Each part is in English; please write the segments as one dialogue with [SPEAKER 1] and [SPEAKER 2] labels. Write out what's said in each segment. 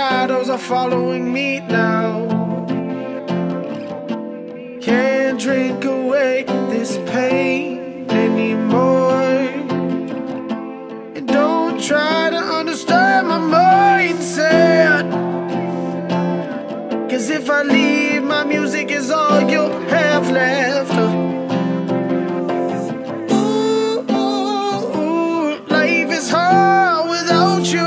[SPEAKER 1] shadows are following me now. Can't drink away this pain anymore. And don't try to understand my mindset, 'cause if I leave, my music is all you'll have left. Life is hard without you.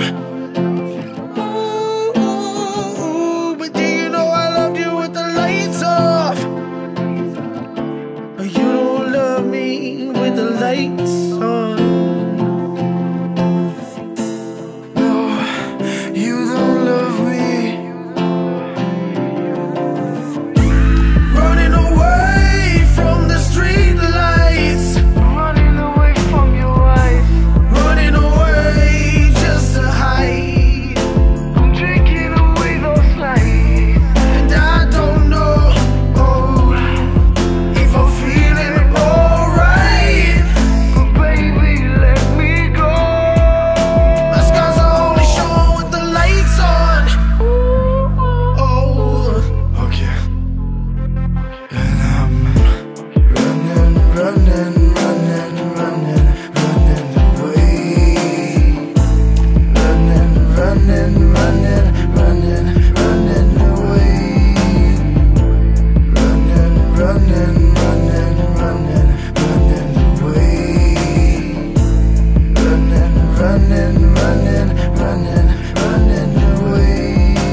[SPEAKER 1] But do you know I loved you with the lights off? But you don't love me with the lights on. No, you don't love me. Running away from the street lights,
[SPEAKER 2] Running away from your wife.
[SPEAKER 1] running away just to hide.
[SPEAKER 2] I'm drinking away those lights.
[SPEAKER 1] And I don't know if I'm feeling alright.
[SPEAKER 2] But baby, let me go.
[SPEAKER 1] My scars are only showing with the lights on. Oh, okay. And I'm running, running, running, running, running away. Running, running, running, running, running away. Running, running, running, running, running away. Running, running, running, running, running away.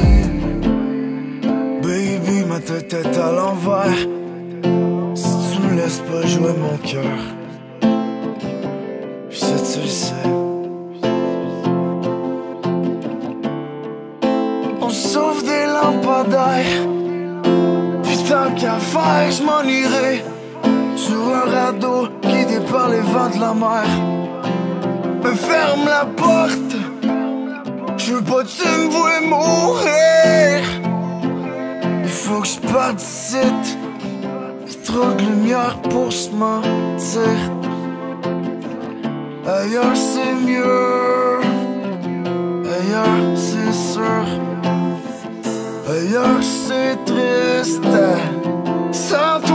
[SPEAKER 1] Baby, ma tête est à l'envers. Si tu me laisses pas jouer mon cœur, je sais tu le sais. On sauve des lampadaires, puis tant qu'à faire, je m'en irai sur un radeau guidé par les vents de la mer. Me ferme la porte, je veux pas que tu me vois mourir. Il faut que je parte d'ici, y'a trop de lumière pour se mentir. Ailleurs c'est mieux, ailleurs c'est sûr. Ailleurs c'est triste, sans